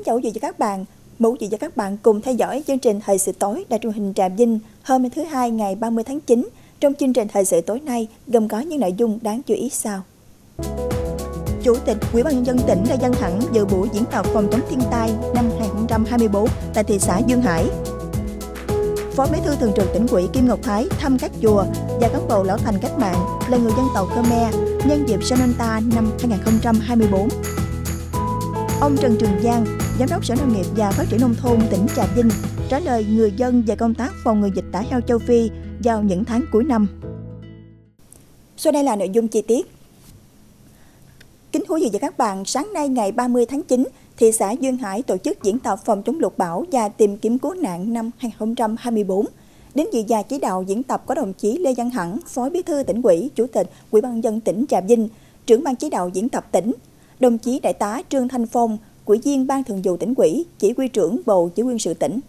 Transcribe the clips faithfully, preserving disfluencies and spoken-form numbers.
chào quý vị và các bạn. Mời quý vị và các bạn cùng theo dõi chương trình Thời sự tối đài truyền hình Trà Vinh hôm thứ Hai ngày ba mươi tháng chín. Trong chương trình Thời sự tối nay gồm có những nội dung đáng chú ý sau. Chủ tịch Ủy ban nhân dân tỉnh Lê Văn Thẳng dự buổi diễn tập phòng chống thiên tai năm hai nghìn không trăm hai mươi tư tại thị xã Duyên Hải. Phó Bí thư Thường trực Tỉnh ủy Kim Ngọc Thái thăm các chùa và cán bộ lão thành cách mạng là người dân tộc Khmer nhân dịp Sananta năm hai nghìn không trăm hai mươi tư. Ông Trần Trường Giang, Giám đốc Sở Nông nghiệp và Phát triển Nông thôn tỉnh Trà Vinh, trả lời người dân về công tác phòng ngừa dịch tả heo châu Phi vào những tháng cuối năm. Sau đây là nội dung chi tiết. Kính thưa quý vị và các bạn, sáng nay ngày ba mươi tháng chín, thị xã Duyên Hải tổ chức diễn tập phòng chống lụt bão và tìm kiếm cứu nạn năm hai nghìn không trăm hai mươi tư. Đến dự và chỉ đạo diễn tập có đồng chí Lê Văn Thẳng, Phó Bí thư Tỉnh ủy, Chủ tịch Ủy ban nhân dân tỉnh Trà Vinh, trưởng ban chỉ đạo diễn tập tỉnh, đồng chí Đại tá Trương Thanh Phong, Ủy viên Ban Thường vụ Tỉnh ủy, Chỉ huy trưởng Bộ Chỉ huy quân sự tỉnh.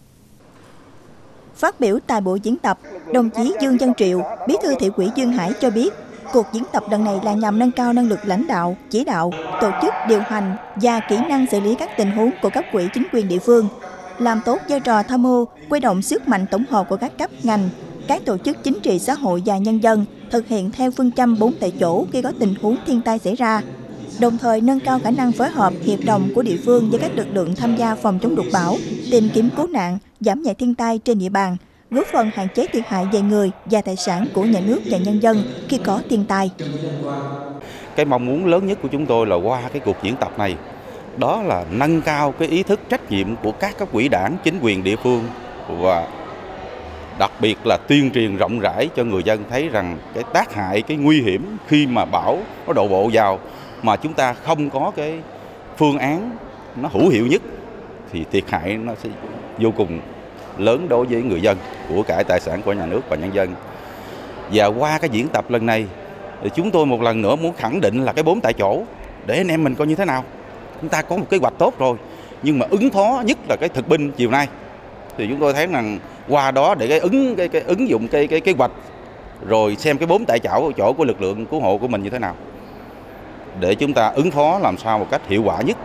Phát biểu tại buổi diễn tập, đồng chí Dương Văn Triệu, Bí thư Thị ủy Duyên Hải cho biết, cuộc diễn tập lần này là nhằm nâng cao năng lực lãnh đạo, chỉ đạo, tổ chức, điều hành và kỹ năng xử lý các tình huống của cấp ủy chính quyền địa phương, làm tốt vai trò tham mưu, huy động sức mạnh tổng hợp của các cấp ngành, các tổ chức chính trị xã hội và nhân dân thực hiện theo phương châm bốn tại chỗ khi có tình huống thiên tai xảy ra, đồng thời nâng cao khả năng phối hợp, hiệp đồng của địa phương với các lực lượng tham gia phòng chống lụt bão, tìm kiếm cứu nạn, giảm nhẹ thiên tai trên địa bàn, góp phần hạn chế thiệt hại về người và tài sản của nhà nước và nhân dân khi có thiên tai. Cái mong muốn lớn nhất của chúng tôi là qua cái cuộc diễn tập này, đó là nâng cao cái ý thức trách nhiệm của các cấp ủy đảng, chính quyền địa phương và đặc biệt là tuyên truyền rộng rãi cho người dân thấy rằng cái tác hại, cái nguy hiểm khi mà bão nó đổ bộ vào mà chúng ta không có cái phương án nó hữu hiệu nhất thì thiệt hại nó sẽ vô cùng lớn đối với người dân, của cải tài sản của nhà nước và nhân dân. Và qua cái diễn tập lần này thì chúng tôi một lần nữa muốn khẳng định là cái bốn tại chỗ để anh em mình coi như thế nào. Chúng ta có một kế hoạch tốt rồi, nhưng mà ứng phó nhất là cái thực binh chiều nay thì chúng tôi thấy rằng qua đó để cái ứng cái, cái ứng dụng cái cái kế hoạch rồi xem cái bốn tại chỗ chỗ của lực lượng cứu hộ của mình như thế nào để chúng ta ứng phó làm sao một cách hiệu quả nhất.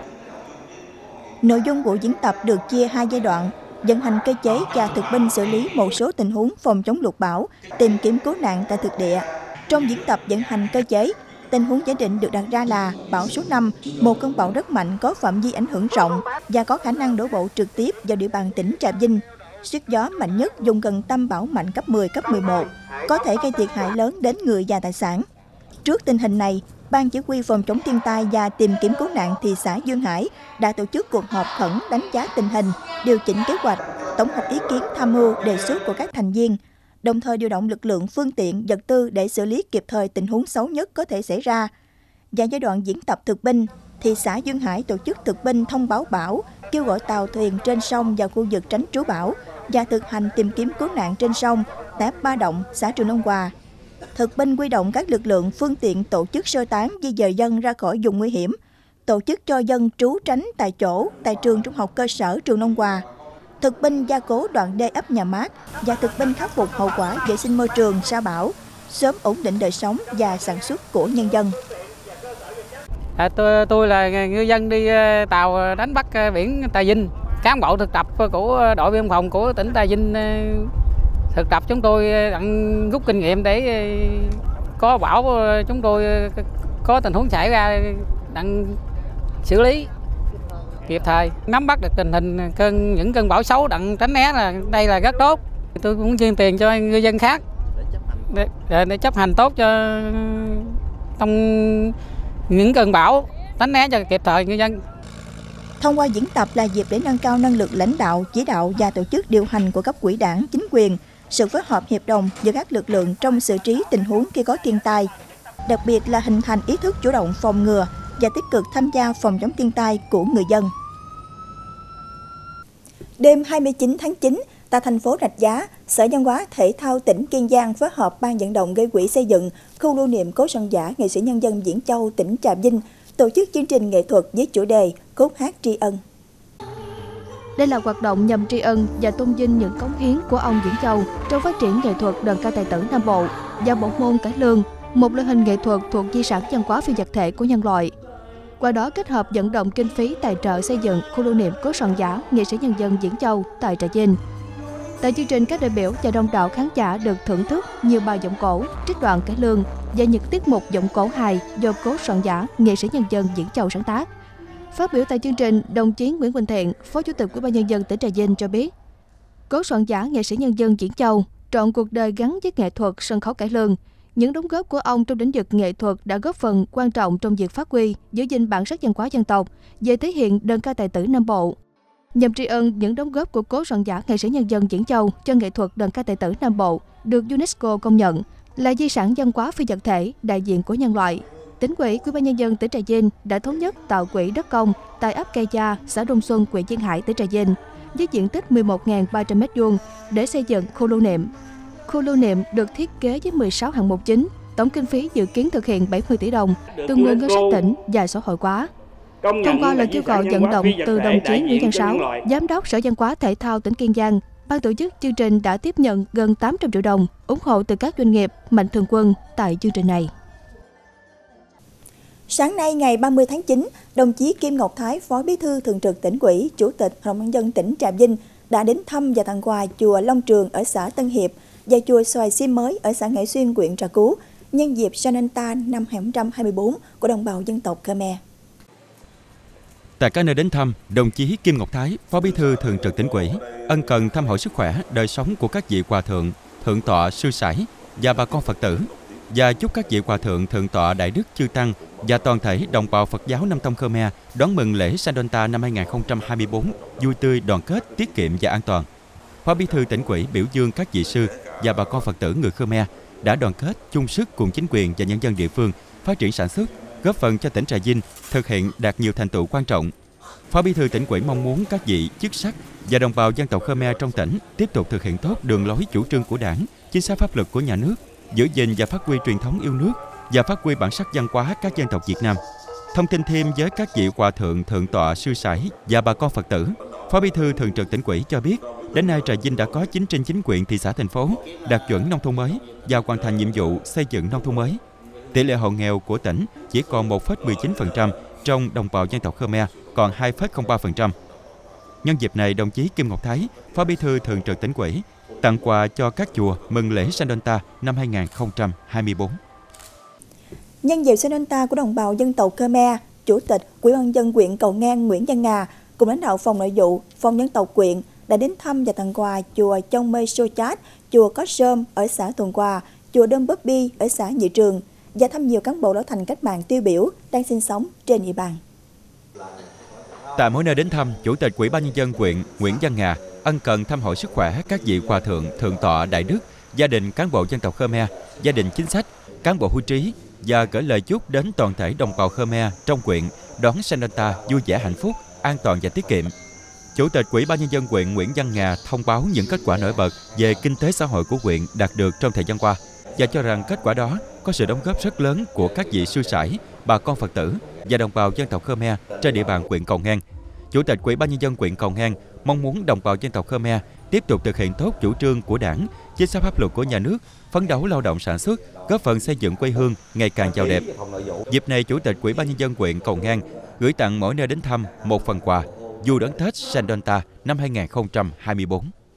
Nội dung của diễn tập được chia hai giai đoạn: vận hành cơ chế và thực binh xử lý một số tình huống phòng chống lụt bão, tìm kiếm cứu nạn tại thực địa. Trong diễn tập vận hành cơ chế, tình huống giả định được đặt ra là bão số năm, một cơn bão rất mạnh có phạm vi ảnh hưởng rộng và có khả năng đổ bộ trực tiếp vào địa bàn tỉnh Trà Vinh. Sức gió mạnh nhất vùng gần tâm bão mạnh cấp mười, cấp mười một, có thể gây thiệt hại lớn đến người và tài sản. Trước tình hình này, Ban Chỉ huy phòng chống thiên tai và tìm kiếm cứu nạn thị xã Duyên Hải đã tổ chức cuộc họp khẩn đánh giá tình hình, điều chỉnh kế hoạch, tổng hợp ý kiến tham mưu đề xuất của các thành viên, đồng thời điều động lực lượng, phương tiện, vật tư để xử lý kịp thời tình huống xấu nhất có thể xảy ra. Và giai đoạn diễn tập thực binh, thị xã Duyên Hải tổ chức thực binh thông báo bão, kêu gọi tàu thuyền trên sông vào khu vực tránh trú bão và thực hành tìm kiếm cứu nạn trên sông tại ấp Ba Động, xã Trường Long Hòa. Thực binh huy động các lực lượng, phương tiện tổ chức sơ tán di dời dân ra khỏi vùng nguy hiểm, tổ chức cho dân trú tránh tại chỗ tại trường trung học cơ sở Trường Long Hòa. Thực binh gia cố đoạn đê ấp Nhà Mát và thực binh khắc phục hậu quả vệ sinh môi trường sau bão, sớm ổn định đời sống và sản xuất của nhân dân. À, tôi, tôi là ngư dân đi tàu đánh bắt biển Trà Vinh, cán bộ thực tập của đội biên phòng của tỉnh Trà Vinh thực tập chúng tôi đang rút kinh nghiệm để có bão chúng tôi có tình huống xảy ra đang xử lý kịp thời, nắm bắt được tình hình cơn những cơn bão xấu đặng tránh né là đây là rất tốt. Tôi cũng chuyên tiền cho ngư dân khác để, để, để chấp hành tốt cho trong những cơn bão, tránh né cho kịp thời ngư dân. Thông qua diễn tập là dịp để nâng cao năng lực lãnh đạo, chỉ đạo và tổ chức điều hành của cấp ủy đảng, chính quyền, sự phối hợp hiệp đồng giữa các lực lượng trong xử trí tình huống khi có thiên tai, đặc biệt là hình thành ý thức chủ động phòng ngừa và tích cực tham gia phòng chống thiên tai của người dân. Đêm hai mươi chín tháng chín, tại thành phố Rạch Giá, Sở Văn hóa Thể thao tỉnh Kiên Giang phối hợp ban vận động gây quỹ xây dựng khu lưu niệm cố sơn giả nghệ sĩ nhân dân Diễn Châu, tỉnh Trà Vinh tổ chức chương trình nghệ thuật với chủ đề Khúc hát tri ân. Đây là hoạt động nhằm tri ân và tôn vinh những cống hiến của ông Diễn Châu trong phát triển nghệ thuật đờn ca tài tử Nam Bộ và bộ môn cải lương, một loại hình nghệ thuật thuộc di sản văn hóa phi vật thể của nhân loại. Qua đó kết hợp vận động kinh phí tài trợ xây dựng khu lưu niệm cố soạn giả nghệ sĩ nhân dân Diễn Châu tại Trà Vinh. Tại chương trình, các đại biểu và đông đảo khán giả được thưởng thức nhiều bài giọng cổ, trích đoạn cải lương và những tiết mục giọng cổ hài do cố soạn giả nghệ sĩ nhân dân Diễn Châu sáng tác. Phát biểu tại chương trình, đồng chí Nguyễn Quỳnh Thiện, Phó Chủ tịch Ủy ban Nhân dân tỉnh Trà Vinh cho biết, cố soạn giả nghệ sĩ nhân dân Diễn Châu trọn cuộc đời gắn với nghệ thuật sân khấu cải lương. Những đóng góp của ông trong lĩnh vực nghệ thuật đã góp phần quan trọng trong việc phát huy, giữ gìn bản sắc văn hóa dân tộc, về thể hiện đơn ca tài tử Nam Bộ. Nhằm tri ân những đóng góp của cố soạn giả nghệ sĩ nhân dân Diễn Châu cho nghệ thuật đơn ca tài tử Nam Bộ được UNESCO công nhận là di sản văn hóa phi vật thể đại diện của nhân loại, Tỉnh ủy, Ủy ban Nhân dân tỉnh Trà Vinh đã thống nhất tạo quỹ đất công tại ấp Cây Cha, xã Đông Xuân, huyện Duyên Hải, tỉnh Trà Vinh với diện tích mười một nghìn ba trăm mét vuông để xây dựng khu lưu niệm. Khu lưu niệm được thiết kế với mười sáu hạng mục chính, tổng kinh phí dự kiến thực hiện bảy mươi tỷ đồng từ nguồn ngân sách tỉnh và xã hội hóa. Thông qua lời kêu gọi vận động từ đồng chí Nguyễn Văn Sáu, Giám đốc Sở Văn hóa Thể thao tỉnh Kiên Giang, ban tổ chức chương trình đã tiếp nhận gần tám trăm triệu đồng ủng hộ từ các doanh nghiệp, mạnh thường quân tại chương trình này. Sáng nay ngày ba mươi tháng chín, đồng chí Kim Ngọc Thái, Phó Bí thư Thường trực Tỉnh ủy, Chủ tịch Hội đồng nhân dân tỉnh Trà Vinh đã đến thăm và tặng quà chùa Long Trường ở xã Tân Hiệp và chùa Xoài Sim Mới ở xã Nghệ Xuyên, huyện Trà Cú nhân dịp Sananta năm hai nghìn không trăm hai mươi tư của đồng bào dân tộc Khmer. Tại các nơi đến thăm, đồng chí Kim Ngọc Thái, Phó Bí thư Thường trực Tỉnh ủy, ân cần thăm hỏi sức khỏe, đời sống của các vị hòa thượng, thượng tọa sư sãi và bà con Phật tử, và chúc các vị hòa thượng, thượng tọa đại đức chư tăng và toàn thể đồng bào Phật giáo Nam Tông Khmer đón mừng lễ Sananta năm hai nghìn không trăm hai mươi tư vui tươi, đoàn kết, tiết kiệm và an toàn. Phó Bí thư Tỉnh ủy biểu dương các vị sư và bà con Phật tử người Khmer đã đoàn kết chung sức cùng chính quyền và nhân dân địa phương phát triển sản xuất, góp phần cho tỉnh Trà Vinh thực hiện đạt nhiều thành tựu quan trọng. Phó Bí thư Tỉnh ủy mong muốn các vị chức sắc và đồng bào dân tộc Khmer trong tỉnh tiếp tục thực hiện tốt đường lối chủ trương của Đảng, chính sách pháp luật của nhà nước, giữ gìn và phát huy truyền thống yêu nước và phát huy bản sắc văn hóa các dân tộc Việt Nam. Thông tin thêm với các vị hòa thượng, thượng tọa, sư sãi và bà con Phật tử, Phó Bí thư Thường trực Tỉnh ủy cho biết, đến nay Trà Vinh đã có chín trên chín huyện, thị xã, thành phố đạt chuẩn nông thôn mới và hoàn thành nhiệm vụ xây dựng nông thôn mới. Tỷ lệ hộ nghèo của tỉnh chỉ còn một phẩy mười chín phần trăm, trong đồng bào dân tộc Khmer còn hai phẩy không ba phần trăm. Nhân dịp này, đồng chí Kim Ngọc Thái, Phó Bí thư Thường trực Tỉnh ủy, tặng quà cho các chùa mừng lễ Sananta năm hai nghìn không trăm hai mươi tư. Nhân dịp Sananta của đồng bào dân tộc Khmer, Chủ tịch Ủy ban nhân dân huyện Cầu Ngang Nguyễn Văn Nga cùng lãnh đạo phòng nội vụ, phòng dân tộc huyện đã đến thăm và tặng quà chùa Chong Mê Sô Chát, chùa Có Sơm ở xã Thuần Hòa, chùa Đơm Bấp Bi ở xã Nhị Trường và thăm nhiều cán bộ lão thành cách mạng tiêu biểu đang sinh sống trên địa bàn. Tại mỗi nơi đến thăm, Chủ tịch Ủy ban nhân dân huyện Nguyễn Văn Nga ân cần thăm hỏi sức khỏe các vị hòa thượng, thượng tọa, đại đức, gia đình cán bộ dân tộc Khmer, gia đình chính sách, cán bộ hưu trí và gửi lời chúc đến toàn thể đồng bào Khmer trong huyện đón Sananta vui vẻ, hạnh phúc, an toàn và tiết kiệm. Chủ tịch Ủy ban nhân dân huyện Nguyễn Văn Nga thông báo những kết quả nổi bật về kinh tế xã hội của huyện đạt được trong thời gian qua và cho rằng kết quả đó có sự đóng góp rất lớn của các vị sư sãi, bà con Phật tử và đồng bào dân tộc Khmer trên địa bàn huyện Cầu Ngang. Chủ tịch Ủy ban nhân dân huyện Cầu Ngang mong muốn đồng bào dân tộc Khmer tiếp tục thực hiện tốt chủ trương của Đảng, chính sách pháp luật của nhà nước, phấn đấu lao động sản xuất, góp phần xây dựng quê hương ngày càng giàu đẹp. Dịp này, Chủ tịch Ủy ban nhân dân huyện Cầu Ngang gửi tặng mỗi nơi đến thăm một phần quà vui đón Tết Sananta năm hai nghìn không trăm hai mươi tư.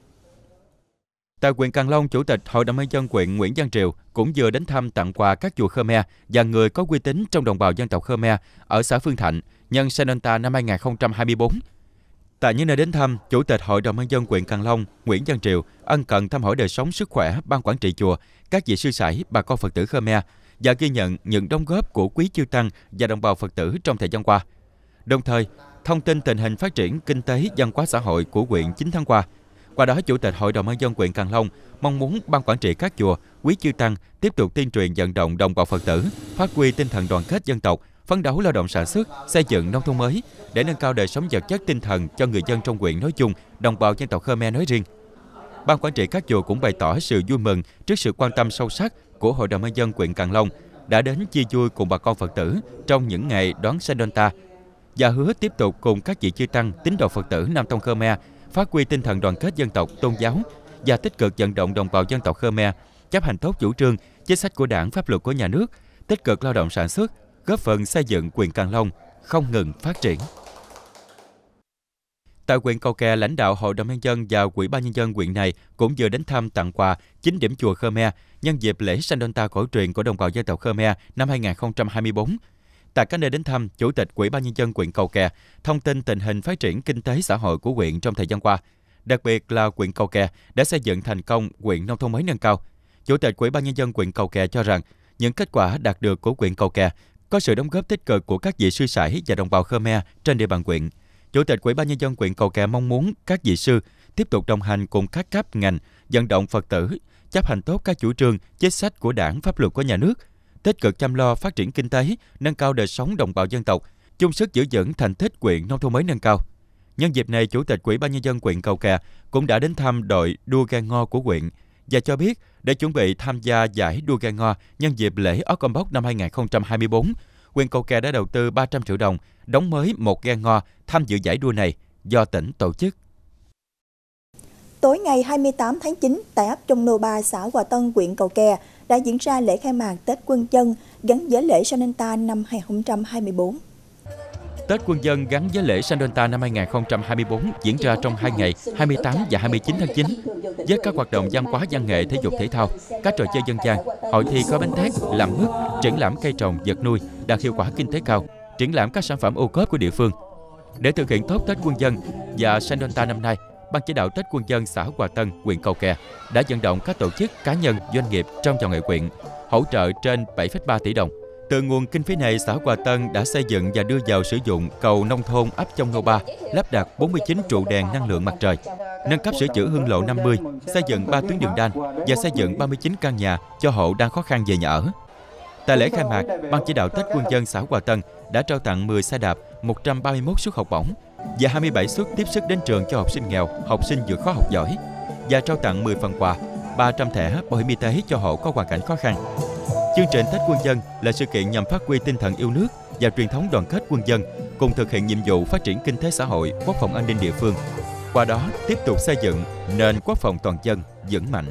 Tại huyện Càng Long, Chủ tịch Hội đồng nhân dân huyện Nguyễn Văn Triều cũng vừa đến thăm tặng quà các chùa Khmer và người có uy tín trong đồng bào dân tộc Khmer ở xã Phương Thạnh nhân Sananta năm hai nghìn không trăm hai mươi tư. Tại những nơi đến thăm, Chủ tịch Hội đồng nhân dân huyện Càng Long Nguyễn Văn Triều ân cần thăm hỏi đời sống sức khỏe ban quản trị chùa, các vị sư sãi, bà con Phật tử Khmer và ghi nhận những đóng góp của quý chư tăng và đồng bào Phật tử trong thời gian qua. Đồng thời, thông tin tình hình phát triển kinh tế, văn hóa xã hội của huyện chín tháng qua. Qua đó, Chủ tịch Hội đồng nhân dân huyện Càng Long mong muốn ban quản trị các chùa, quý chư tăng tiếp tục tuyên truyền vận động đồng bào Phật tử phát huy tinh thần đoàn kết dân tộc, phấn đấu lao động sản xuất, xây dựng nông thôn mới để nâng cao đời sống vật chất tinh thần cho người dân trong huyện nói chung, đồng bào dân tộc Khmer nói riêng. Ban quản trị các chùa cũng bày tỏ sự vui mừng trước sự quan tâm sâu sắc của Hội đồng nhân dân huyện Càng Long đã đến chia vui cùng bà con Phật tử trong những ngày đón Sananta và hứa tiếp tục cùng các vị chư tăng tín đồ Phật tử Nam Tông Khmer phát huy tinh thần đoàn kết dân tộc, tôn giáo và tích cực vận động đồng bào dân tộc Khmer chấp hành tốt chủ trương, chính sách của Đảng, pháp luật của nhà nước, tích cực lao động sản xuất, góp phần xây dựng huyện Càng Long không ngừng phát triển. Tại huyện Cầu Kè, lãnh đạo Hội đồng Nhân dân và Ủy ban Nhân dân huyện này cũng vừa đến thăm tặng quà chín điểm chùa Khmer nhân dịp lễ Sandonta cổ truyền của đồng bào dân tộc Khmer năm hai nghìn không trăm hai mươi tư. Tại các nơi đến thăm, Chủ tịch Ủy ban Nhân dân huyện Cầu Kè thông tin tình hình phát triển kinh tế xã hội của huyện trong thời gian qua. Đặc biệt là huyện Cầu Kè đã xây dựng thành công huyện nông thôn mới nâng cao. Chủ tịch Ủy ban Nhân dân huyện Cầu Kè cho rằng những kết quả đạt được của huyện Cầu Kè có sự đóng góp tích cực của các vị sư sãi và đồng bào Khmer trên địa bàn huyện. Chủ tịch Ủy ban Nhân dân huyện Cầu Kè mong muốn các vị sư tiếp tục đồng hành cùng các cấp ngành, vận động Phật tử chấp hành tốt các chủ trương, chính sách của Đảng, pháp luật của nhà nước, tích cực chăm lo phát triển kinh tế, nâng cao đời sống đồng bào dân tộc, chung sức giữ vững thành tích huyện nông thôn mới nâng cao. Nhân dịp này, Chủ tịch Ủy ban Nhân dân huyện Cầu Kè cũng đã đến thăm đội đua ghe ngò của huyện và cho biết để chuẩn bị tham gia giải đua ghe ngò nhân dịp lễ Ốc Om Bốc năm hai nghìn không trăm hai mươi tư, huyện Cầu Kè đã đầu tư ba trăm triệu đồng đóng mới một ghe ngò tham dự giải đua này do tỉnh tổ chức. Tối ngày hai mươi tám tháng chín, tại ấp Trung Nô ba, xã Hòa Tân, huyện Cầu Kè đã diễn ra lễ khai mạc Tết Quân Dân gắn với lễ Sandonta năm hai nghìn không trăm hai mươi tư. Tết Quân Dân gắn với lễ Sandonta năm hai nghìn không trăm hai mươi tư diễn ra trong hai ngày hai mươi tám và hai mươi chín tháng chín với các hoạt động văn hóa, văn nghệ, thể dục thể thao, các trò chơi dân gian, hội thi gói bánh tét, làm mứt, triển lãm cây trồng, vật nuôi đạt hiệu quả kinh tế cao, triển lãm các sản phẩm ô cốp của địa phương. Để thực hiện tốt Tết Quân Dân và Sandonta năm nay, Ban chỉ đạo Tết Quân Dân xã Hòa Tân, huyện Cầu Kè đã vận động các tổ chức, cá nhân, doanh nghiệp trong và ngoài huyện hỗ trợ trên bảy phẩy ba tỷ đồng. Từ nguồn kinh phí này, xã Hòa Tân đã xây dựng và đưa vào sử dụng cầu nông thôn ấp Trong Nô ba, lắp đặt bốn mươi chín trụ đèn năng lượng mặt trời, nâng cấp sửa chữa Hương Lộ năm mươi, xây dựng ba tuyến đường đan và xây dựng ba mươi chín căn nhà cho hộ đang khó khăn về nhà ở. Tại lễ khai mạc, Ban chỉ đạo Tết Quân Dân xã Hòa Tân đã trao tặng mười xe đạp, một trăm ba mươi mốt suất học bổng và hai mươi bảy suất tiếp sức đến trường cho học sinh nghèo, học sinh vượt khó học giỏi và trao tặng mười phần quà, ba trăm thẻ bảo hiểm y tế cho hộ có hoàn cảnh khó khăn. Chương trình Tết Quân Dân là sự kiện nhằm phát huy tinh thần yêu nước và truyền thống đoàn kết quân dân, cùng thực hiện nhiệm vụ phát triển kinh tế xã hội, quốc phòng an ninh địa phương. Qua đó, tiếp tục xây dựng nền quốc phòng toàn dân vững mạnh.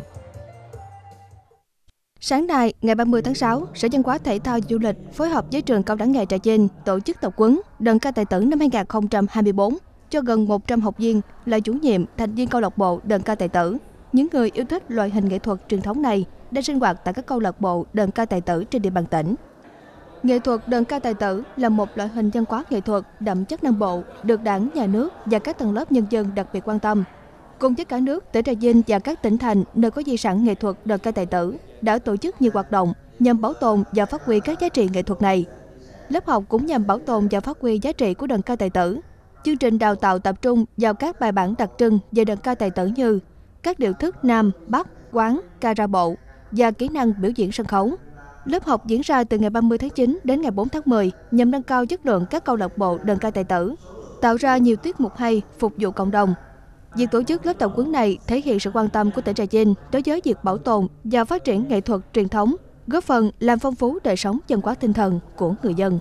Sáng nay, ngày ba mươi tháng sáu, Sở Văn hóa Thể thao Du lịch phối hợp với Trường Cao đẳng nghề Trà Vinh tổ chức tập huấn đơn ca tài tử năm hai nghìn không trăm hai mươi tư cho gần một trăm học viên là chủ nhiệm, thành viên câu lạc bộ đơn ca tài tử. Những người yêu thích loại hình nghệ thuật truyền thống này đang sinh hoạt tại các câu lạc bộ đơn ca tài tử trên địa bàn tỉnh. Nghệ thuật đơn ca tài tử là một loại hình văn hóa nghệ thuật đậm chất Nam Bộ, được Đảng, Nhà nước và các tầng lớp nhân dân đặc biệt quan tâm. Cùng với cả nước, tỉnh Trà Vinh và các tỉnh thành nơi có di sản nghệ thuật đơn ca tài tử đã tổ chức nhiều hoạt động nhằm bảo tồn và phát huy các giá trị nghệ thuật này. Lớp học cũng nhằm bảo tồn và phát huy giá trị của đơn ca tài tử. Chương trình đào tạo tập trung vào các bài bản đặc trưng về đơn ca tài tử như các điệu thức Nam, Bắc, Quán, ca ra bộ và kỹ năng biểu diễn sân khấu. Lớp học diễn ra từ ngày ba mươi tháng chín đến ngày bốn tháng mười nhằm nâng cao chất lượng các câu lạc bộ đơn ca tài tử, tạo ra nhiều tiết mục hay phục vụ cộng đồng. Việc tổ chức lớp tập huấn này thể hiện sự quan tâm của tỉnh Trà Vinh đối với việc bảo tồn và phát triển nghệ thuật truyền thống, góp phần làm phong phú đời sống văn hóa tinh thần của người dân.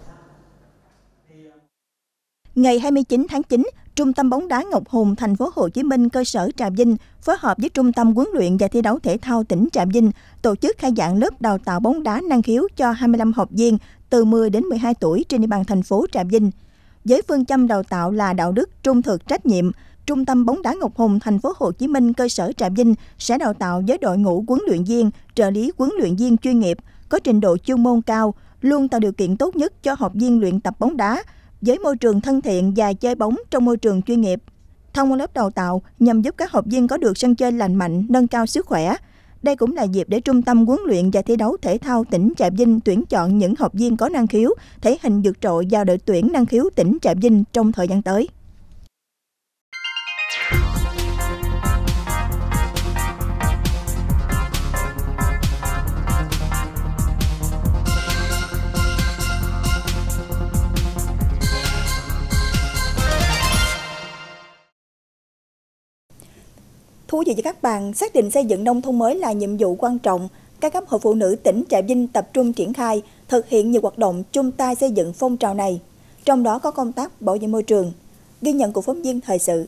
Ngày hai mươi chín tháng chín, Trung tâm bóng đá Ngọc Hùng, thành phố Hồ Chí Minh, cơ sở Trà Vinh phối hợp với Trung tâm huấn luyện và thi đấu thể thao tỉnh Trà Vinh tổ chức khai giảng lớp đào tạo bóng đá năng khiếu cho hai mươi lăm học viên từ mười đến mười hai tuổi trên địa bàn thành phố Trà Vinh. Với phương châm đào tạo là đạo đức, trung thực, trách nhiệm, Trung tâm bóng đá Ngọc Hùng, thành phố Hồ Chí Minh, cơ sở Trà Vinh sẽ đào tạo với đội ngũ huấn luyện viên, trợ lý huấn luyện viên chuyên nghiệp, có trình độ chuyên môn cao, luôn tạo điều kiện tốt nhất cho học viên luyện tập bóng đá, với môi trường thân thiện và chơi bóng trong môi trường chuyên nghiệp. Thông qua lớp đào tạo nhằm giúp các học viên có được sân chơi lành mạnh, nâng cao sức khỏe. Đây cũng là dịp để Trung tâm huấn luyện và thi đấu thể thao tỉnh Trà Vinh tuyển chọn những học viên có năng khiếu, thể hình vượt trội vào đội tuyển năng khiếu tỉnh Trà Vinh trong thời gian tới. Thú vị với các bạn, xác định xây dựng nông thôn mới là nhiệm vụ quan trọng. Các cấp hội phụ nữ tỉnh Trà Vinh tập trung triển khai, thực hiện nhiều hoạt động chung tay xây dựng phong trào này. Trong đó có công tác bảo vệ môi trường. Ghi nhận của phóng viên thời sự.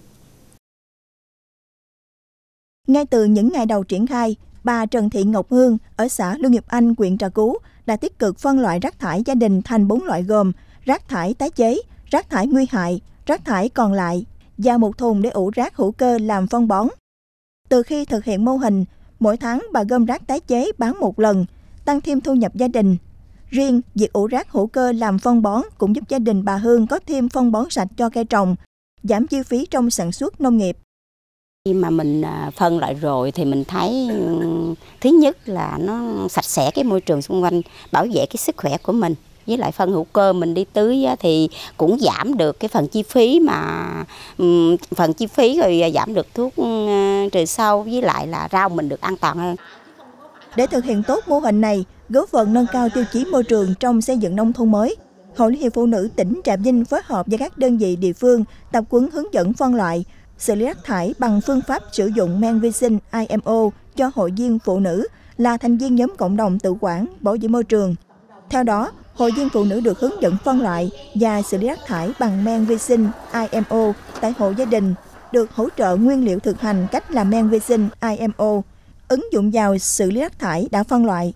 Ngay từ những ngày đầu triển khai, bà Trần Thị Ngọc Hương ở xã Lương Nghiệp Anh, huyện Trà Cú đã tích cực phân loại rác thải gia đình thành bốn loại gồm rác thải tái chế, rác thải nguy hại, rác thải còn lại và một thùng để ủ rác hữu cơ làm phân bón. Từ khi thực hiện mô hình, mỗi tháng bà gom rác tái chế bán một lần, tăng thêm thu nhập gia đình. Riêng việc ủ rác hữu cơ làm phân bón cũng giúp gia đình bà Hương có thêm phân bón sạch cho cây trồng, giảm chi phí trong sản xuất nông nghiệp. Khi mà mình phân loại rồi thì mình thấy thứ nhất là nó sạch sẽ cái môi trường xung quanh, bảo vệ cái sức khỏe của mình. Với lại phân hữu cơ mình đi tưới thì cũng giảm được cái phần chi phí mà phần chi phí rồi giảm được thuốc trừ sâu, với lại là rau mình được an toàn hơn. Để thực hiện tốt mô hình này, góp phần nâng cao tiêu chí môi trường trong xây dựng nông thôn mới, Hội Liên hiệp Phụ nữ tỉnh Trà Vinh phối hợp với các đơn vị địa phương tập huấn hướng dẫn phân loại, xử lý rác thải bằng phương pháp sử dụng men vi sinh I M O cho hội viên phụ nữ là thành viên nhóm cộng đồng tự quản bảo vệ môi trường. Theo đó, hội viên phụ nữ được hướng dẫn phân loại và xử lý rác thải bằng men vi sinh I M O tại hộ gia đình, được hỗ trợ nguyên liệu thực hành cách làm men vi sinh I M O, ứng dụng vào xử lý rác thải đã phân loại.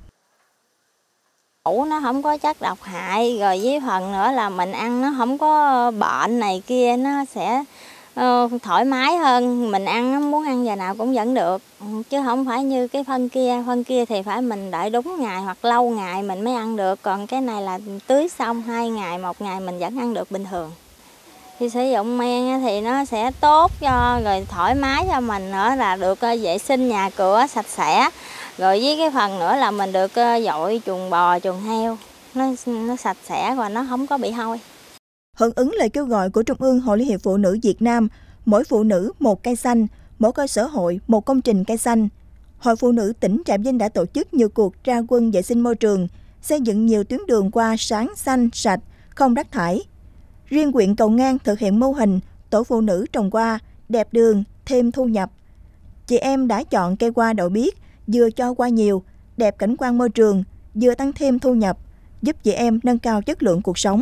Ủ nó không có chất độc hại, rồi với phần nữa là mình ăn nó không có bệnh này kia, nó sẽ uh, thoải mái hơn. Mình ăn muốn ăn giờ nào cũng vẫn được, chứ không phải như cái phân kia. Phân kia thì phải mình đợi đúng ngày hoặc lâu ngày mình mới ăn được, còn cái này là tưới xong hai ngày, một ngày mình vẫn ăn được bình thường. Khi sử dụng men thì nó sẽ tốt cho, rồi thoải mái cho mình nữa, là được vệ sinh nhà cửa sạch sẽ. Rồi với cái phần nữa là mình được dội chuồng bò, chuồng heo, nó, nó sạch sẽ và nó không có bị hôi. Hưởng ứng lời kêu gọi của Trung ương Hội Liên hiệp Phụ nữ Việt Nam, mỗi phụ nữ một cây xanh, mỗi cơ sở hội một công trình cây xanh, Hội Phụ nữ tỉnh Trà Vinh đã tổ chức nhiều cuộc ra quân vệ sinh môi trường, xây dựng nhiều tuyến đường qua sáng xanh, sạch, không rác thải. Riêng huyện Cầu Ngang thực hiện mô hình tổ phụ nữ trồng hoa, đẹp đường, thêm thu nhập. Chị em đã chọn cây hoa đậu biếc, vừa cho hoa nhiều, đẹp cảnh quan môi trường, vừa tăng thêm thu nhập, giúp chị em nâng cao chất lượng cuộc sống.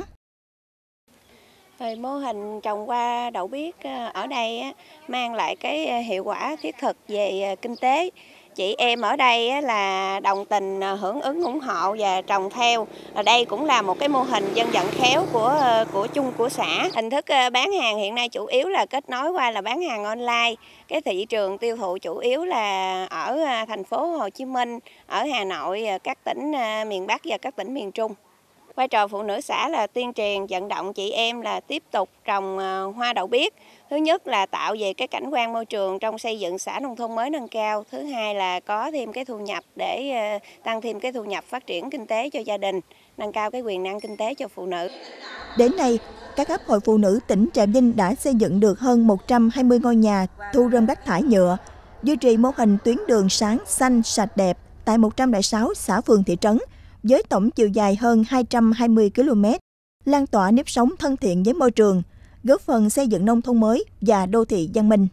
Về mô hình trồng hoa đậu biếc ở đây mang lại cái hiệu quả thiết thực về kinh tế. Chị em ở đây là đồng tình hưởng ứng ủng hộ và trồng theo. Ở đây cũng là một cái mô hình dân vận khéo của của chung của xã. Hình thức bán hàng hiện nay chủ yếu là kết nối qua là bán hàng online. Cái thị trường tiêu thụ chủ yếu là ở thành phố Hồ Chí Minh, ở Hà Nội, các tỉnh miền Bắc và các tỉnh miền Trung. Vai trò phụ nữ xã là tuyên truyền vận động chị em là tiếp tục trồng hoa đậu biếc. Thứ nhất là tạo về cái cảnh quan môi trường trong xây dựng xã nông thôn mới nâng cao. Thứ hai là có thêm cái thu nhập để tăng thêm cái thu nhập phát triển kinh tế cho gia đình, nâng cao cái quyền năng kinh tế cho phụ nữ. Đến nay, các cấp hội phụ nữ tỉnh Trà Vinh đã xây dựng được hơn một trăm hai mươi ngôi nhà thu gom rác thải nhựa, duy trì mô hình tuyến đường sáng, xanh, sạch đẹp tại một trăm lẻ sáu xã phường thị trấn, với tổng chiều dài hơn hai trăm hai mươi ki lô mét, lan tỏa nếp sống thân thiện với môi trường, góp phần xây dựng nông thôn mới và đô thị văn minh.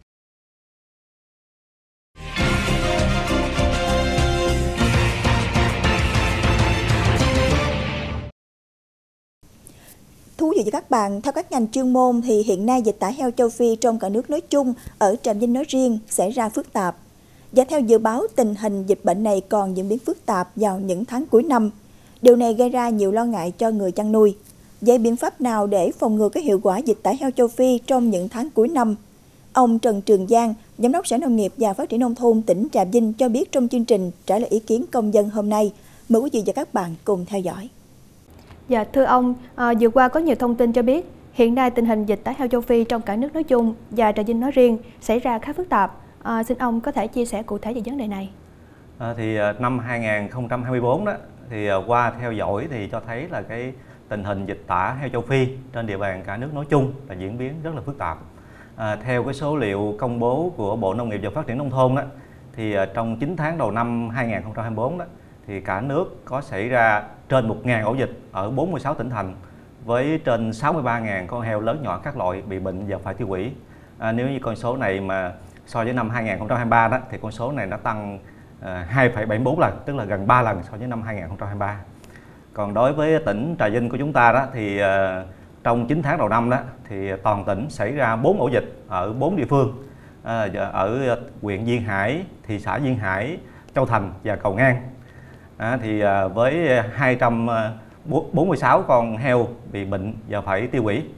Thú vị cho các bạn, theo các ngành chuyên môn thì hiện nay dịch tả heo châu Phi trong cả nước nói chung, ở Trà Vinh nói riêng xảy ra phức tạp. Và theo dự báo, tình hình dịch bệnh này còn diễn biến phức tạp vào những tháng cuối năm. Điều này gây ra nhiều lo ngại cho người chăn nuôi. Vậy biện pháp nào để phòng ngừa cái hiệu quả dịch tả heo châu Phi trong những tháng cuối năm? Ông Trần Trường Giang, Giám đốc Sở Nông nghiệp và Phát triển Nông thôn tỉnh Trà Vinh cho biết trong chương trình trả lời ý kiến công dân hôm nay. Mời quý vị và các bạn cùng theo dõi. Dạ, thưa ông, à, vừa qua có nhiều thông tin cho biết hiện nay tình hình dịch tả heo châu Phi trong cả nước nói chung và Trà Vinh nói riêng xảy ra khá phức tạp. À, xin ông có thể chia sẻ cụ thể về vấn đề này. À, thì năm hai nghìn không trăm hai mươi tư đó thì qua theo dõi thì cho thấy là cái tình hình dịch tả heo châu Phi trên địa bàn cả nước nói chung là diễn biến rất là phức tạp. À, theo cái số liệu công bố của Bộ Nông nghiệp và Phát triển Nông thôn đó, thì trong chín tháng đầu năm hai nghìn không trăm hai mươi tư đó, thì cả nước có xảy ra trên một nghìn ổ dịch ở bốn mươi sáu tỉnh thành với trên sáu mươi ba nghìn con heo lớn nhỏ các loại bị bệnh và phải tiêu hủy. À, nếu như con số này mà so với năm hai nghìn không trăm hai mươi ba đó thì con số này nó tăng hai phẩy bảy mươi tư lần, tức là gần ba lần so với năm hai nghìn không trăm hai mươi ba. Còn đối với tỉnh Trà Vinh của chúng ta đó thì uh, trong chín tháng đầu năm đó thì toàn tỉnh xảy ra bốn ổ dịch ở bốn địa phương, uh, ở huyện Duyên Hải, thị xã Duyên Hải, Châu Thành và Cầu Ngang. Uh, thì uh, với hai trăm bốn mươi sáu con heo bị bệnh và phải tiêu hủy.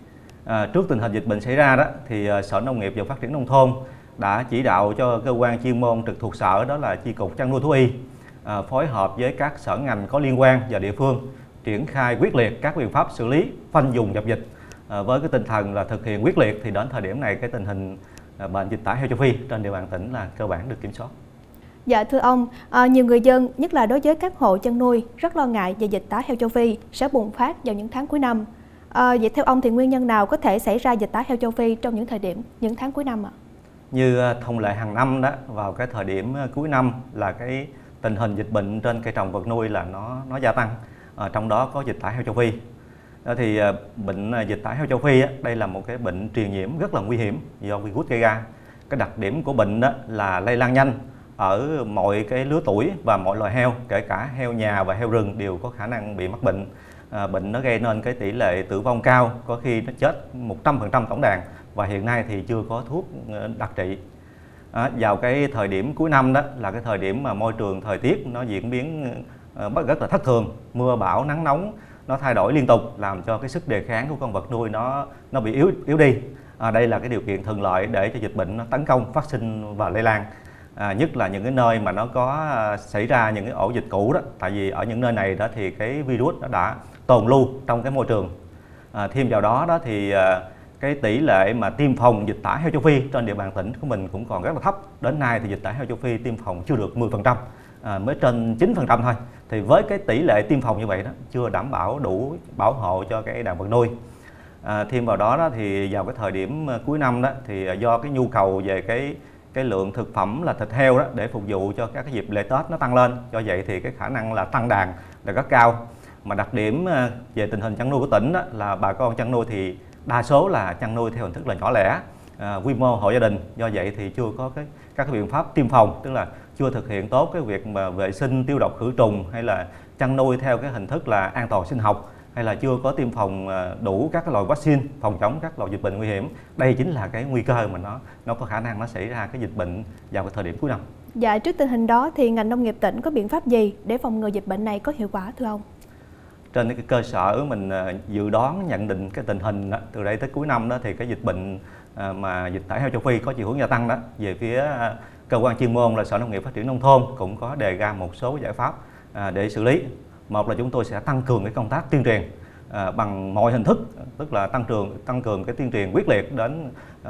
À, trước tình hình dịch bệnh xảy ra đó thì Sở Nông nghiệp và Phát triển Nông thôn đã chỉ đạo cho cơ quan chuyên môn trực thuộc sở, đó là Chi cục Chăn nuôi Thú y, à, phối hợp với các sở ngành có liên quan và địa phương triển khai quyết liệt các biện pháp xử lý, khoanh vùng dập dịch. À, với cái tinh thần là thực hiện quyết liệt thì đến thời điểm này cái tình hình à, bệnh dịch tả heo châu Phi trên địa bàn tỉnh là cơ bản được kiểm soát. Dạ thưa ông, à, nhiều người dân, nhất là đối với các hộ chăn nuôi, rất lo ngại về dịch tả heo châu Phi sẽ bùng phát vào những tháng cuối năm. À, vậy theo ông thì nguyên nhân nào có thể xảy ra dịch tả heo châu Phi trong những thời điểm, những tháng cuối năm ạ? Như thông lệ hàng năm đó, vào cái thời điểm cuối năm là cái tình hình dịch bệnh trên cây trồng vật nuôi là nó nó gia tăng, à, trong đó có dịch tả heo châu Phi. Đó thì bệnh dịch tả heo châu Phi á, đây là một cái bệnh truyền nhiễm rất là nguy hiểm do virus gây ra. Cái đặc điểm của bệnh đó là lây lan nhanh ở mọi cái lứa tuổi và mọi loài heo, kể cả heo nhà và heo rừng đều có khả năng bị mắc bệnh. À, bệnh nó gây nên cái tỷ lệ tử vong cao, có khi nó chết một trăm phần trăm tổng đàn, và hiện nay thì chưa có thuốc đặc trị. À, vào cái thời điểm cuối năm đó là cái thời điểm mà môi trường thời tiết nó diễn biến uh, rất là thất thường, mưa bão nắng nóng nó thay đổi liên tục, làm cho cái sức đề kháng của con vật nuôi nó nó bị yếu yếu đi. À, đây là cái điều kiện thuận lợi để cho dịch bệnh nó tấn công, phát sinh và lây lan. À, nhất là những cái nơi mà nó có uh, xảy ra những cái ổ dịch cũ đó, tại vì ở những nơi này đó thì cái virus nó đã tồn lưu trong cái môi trường. À, thêm vào đó đó thì uh, cái tỷ lệ mà tiêm phòng dịch tả heo châu Phi trên địa bàn tỉnh của mình cũng còn rất là thấp. Đến nay thì dịch tả heo châu Phi tiêm phòng chưa được mười phần trăm, à, mới trên chín phần trăm thôi. Thì với cái tỷ lệ tiêm phòng như vậy đó chưa đảm bảo đủ bảo hộ cho cái đàn vật nuôi. À, thêm vào đó, đó thì vào cái thời điểm cuối năm đó thì do cái nhu cầu về cái cái lượng thực phẩm là thịt heo đó để phục vụ cho các cái dịp lễ Tết nó tăng lên, do vậy thì cái khả năng là tăng đàn là rất cao. Mà đặc điểm về tình hình chăn nuôi của tỉnh đó là bà con chăn nuôi thì đa số là chăn nuôi theo hình thức là nhỏ lẻ, à, quy mô hộ gia đình, do vậy thì chưa có cái các cái biện pháp tiêm phòng, tức là chưa thực hiện tốt cái việc mà vệ sinh tiêu độc khử trùng, hay là chăn nuôi theo cái hình thức là an toàn sinh học, hay là chưa có tiêm phòng đủ các cái loại vaccine phòng chống các loại dịch bệnh nguy hiểm. Đây chính là cái nguy cơ mà nó nó có khả năng nó xảy ra cái dịch bệnh vào cái thời điểm cuối năm. Dạ, trước tình hình đó thì ngành nông nghiệp tỉnh có biện pháp gì để phòng ngừa dịch bệnh này có hiệu quả thưa ông? Trên cái cơ sở mình dự đoán nhận định cái tình hình đó, từ đây tới cuối năm đó thì cái dịch bệnh mà dịch tả heo châu Phi có chiều hướng gia tăng đó, về phía cơ quan chuyên môn là Sở Nông nghiệp Phát triển Nông thôn cũng có đề ra một số giải pháp để xử lý. Một là chúng tôi sẽ tăng cường cái công tác tuyên truyền bằng mọi hình thức, tức là tăng cường tăng cường cái tuyên truyền quyết liệt đến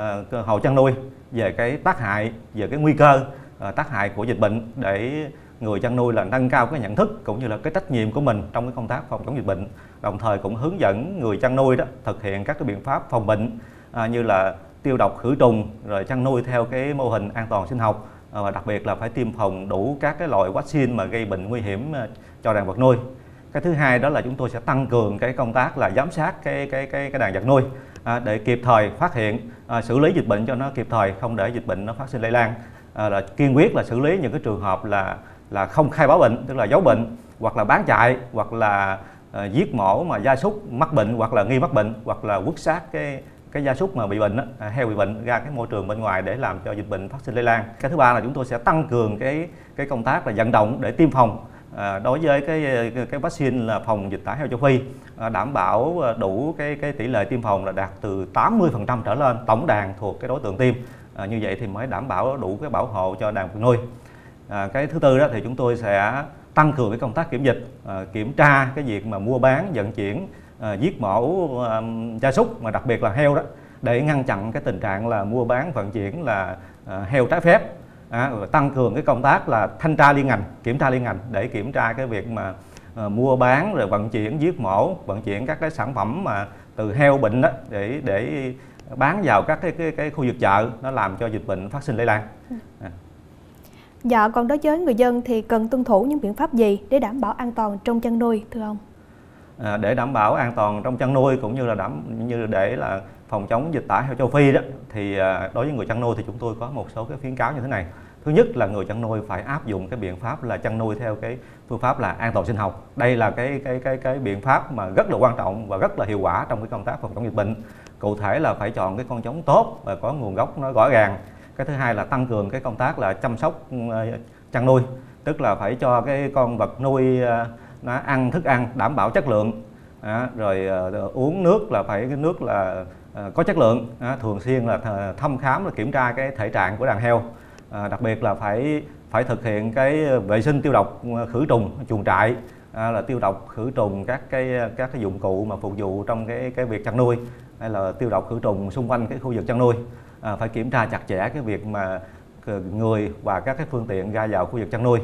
hộ chăn nuôi về cái tác hại, về cái nguy cơ tác hại của dịch bệnh, để người chăn nuôi là nâng cao cái nhận thức cũng như là cái trách nhiệm của mình trong cái công tác phòng chống dịch bệnh. Đồng thời cũng hướng dẫn người chăn nuôi đó thực hiện các cái biện pháp phòng bệnh, à, như là tiêu độc khử trùng, rồi chăn nuôi theo cái mô hình an toàn sinh học, à, và đặc biệt là phải tiêm phòng đủ các cái loại vaccine mà gây bệnh nguy hiểm cho đàn vật nuôi. Cái thứ hai đó là chúng tôi sẽ tăng cường cái công tác là giám sát cái cái cái cái đàn vật nuôi, à, để kịp thời phát hiện, à, xử lý dịch bệnh cho nó kịp thời, không để dịch bệnh nó phát sinh lây lan. À, là kiên quyết là xử lý những cái trường hợp là là không khai báo bệnh, tức là giấu bệnh, hoặc là bán chạy, hoặc là uh, giết mổ mà gia súc mắc bệnh hoặc là nghi mắc bệnh, hoặc là quất xác cái cái gia súc mà bị bệnh đó, à, heo bị bệnh ra cái môi trường bên ngoài để làm cho dịch bệnh phát sinh lây lan. Cái thứ ba là chúng tôi sẽ tăng cường cái cái công tác là vận động để tiêm phòng, à, đối với cái cái vaccine là phòng dịch tả heo châu Phi, à, đảm bảo đủ cái cái tỷ lệ tiêm phòng là đạt từ tám mươi phần trăm trở lên tổng đàn thuộc cái đối tượng tiêm, à, như vậy thì mới đảm bảo đủ cái bảo hộ cho đàn vật nuôi. À, cái thứ tư đó thì chúng tôi sẽ tăng cường cái công tác kiểm dịch, à, kiểm tra cái việc mà mua bán, vận chuyển, à, giết mổ à, gia súc mà đặc biệt là heo đó, để ngăn chặn cái tình trạng là mua bán vận chuyển là à, heo trái phép, à, và tăng cường cái công tác là thanh tra liên ngành, kiểm tra liên ngành để kiểm tra cái việc mà à, mua bán rồi vận chuyển, giết mổ, vận chuyển các cái sản phẩm mà từ heo bệnh đó để để bán vào các cái cái, cái khu vực chợ, nó làm cho dịch bệnh phát sinh lây lan. À. Dạ, còn đối với người dân thì cần tuân thủ những biện pháp gì để đảm bảo an toàn trong chăn nuôi thưa ông? À, để đảm bảo an toàn trong chăn nuôi cũng như là đảm như để là phòng chống dịch tả heo châu Phi đó, thì à, đối với người chăn nuôi thì chúng tôi có một số cái khuyến cáo như thế này. Thứ nhất là người chăn nuôi phải áp dụng cái biện pháp là chăn nuôi theo cái phương pháp là an toàn sinh học. Đây là cái cái cái cái biện pháp mà rất là quan trọng và rất là hiệu quả trong cái công tác phòng chống dịch bệnh. Cụ thể là phải chọn cái con trống tốt và có nguồn gốc nó rõ ràng. Cái thứ hai là tăng cường cái công tác là chăm sóc chăn nuôi, tức là phải cho cái con vật nuôi nó ăn thức ăn đảm bảo chất lượng, à, rồi uh, uống nước là phải cái nước là có chất lượng, thường xuyên là thăm khám và kiểm tra cái thể trạng của đàn heo, đặc biệt là phải phải thực hiện cái vệ sinh tiêu độc khử trùng chuồng trại, là tiêu độc khử trùng các cái các cái dụng cụ mà phục vụ trong cái cái việc chăn nuôi, hay là tiêu độc khử trùng xung quanh cái khu vực chăn nuôi, à, phải kiểm tra chặt chẽ cái việc mà người và các cái phương tiện ra vào khu vực chăn nuôi.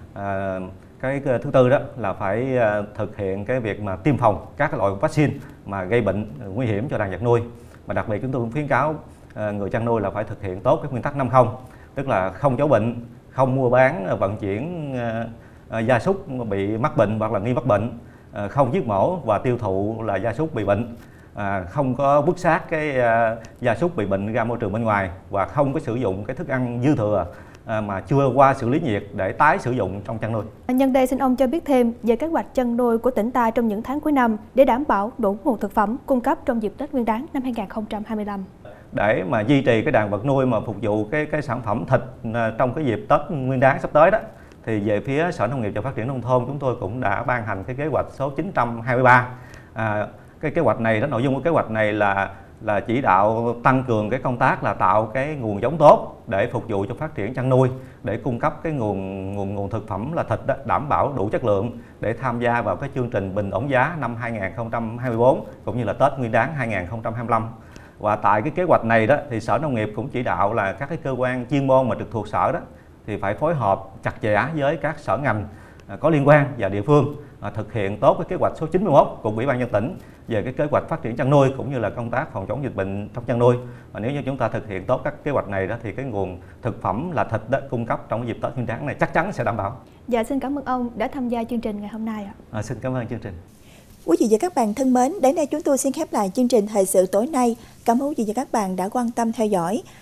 À, cái thứ tư đó là phải thực hiện cái việc mà tiêm phòng các cái loại vaccine mà gây bệnh nguy hiểm cho đàn vật nuôi. Và đặc biệt chúng tôi cũng khuyến cáo người chăn nuôi là phải thực hiện tốt cái nguyên tắc năm không, tức là không giấu bệnh, không mua bán vận chuyển gia súc bị mắc bệnh hoặc là nghi mắc bệnh, không giết mổ và tiêu thụ là gia súc bị bệnh, không có vứt xác cái gia súc bị bệnh ra môi trường bên ngoài, và không có sử dụng cái thức ăn dư thừa mà chưa qua xử lý nhiệt để tái sử dụng trong chăn nuôi. Nhân đây xin ông cho biết thêm về kế hoạch chăn nuôi của tỉnh ta trong những tháng cuối năm để đảm bảo đủ nguồn thực phẩm cung cấp trong dịp Tết Nguyên đán năm hai nghìn không trăm hai mươi lăm. Để mà duy trì cái đàn vật nuôi mà phục vụ cái cái sản phẩm thịt trong cái dịp Tết Nguyên đán sắp tới đó, thì về phía Sở Nông nghiệp và Phát triển Nông thôn chúng tôi cũng đã ban hành cái kế hoạch số chín trăm hai mươi ba. À, cái kế hoạch này, đó nội dung của kế hoạch này là là chỉ đạo tăng cường cái công tác là tạo cái nguồn giống tốt để phục vụ cho phát triển chăn nuôi, để cung cấp cái nguồn nguồn nguồn thực phẩm là thịt đó, đảm bảo đủ chất lượng để tham gia vào cái chương trình bình ổn giá năm hai nghìn không trăm hai mươi tư cũng như là Tết Nguyên đán hai nghìn không trăm hai mươi lăm. Và tại cái kế hoạch này đó thì Sở Nông nghiệp cũng chỉ đạo là các cái cơ quan chuyên môn mà trực thuộc sở đó thì phải phối hợp chặt chẽ với các sở ngành có liên quan và địa phương thực hiện tốt cái kế hoạch số chín mươi mốt của Ủy ban nhân dân tỉnh về cái kế hoạch phát triển chăn nuôi cũng như là công tác phòng chống dịch bệnh trong chăn nuôi. Và nếu như chúng ta thực hiện tốt các kế hoạch này đó thì cái nguồn thực phẩm là thịt đó cung cấp trong cái dịp Tết Nguyên đán này chắc chắn sẽ đảm bảo. Dạ, xin cảm ơn ông đã tham gia chương trình ngày hôm nay ạ. À, xin cảm ơn chương trình. Quý vị và các bạn thân mến, đến đây chúng tôi xin khép lại chương trình thời sự tối nay. Cảm ơn quý vị và các bạn đã quan tâm theo dõi.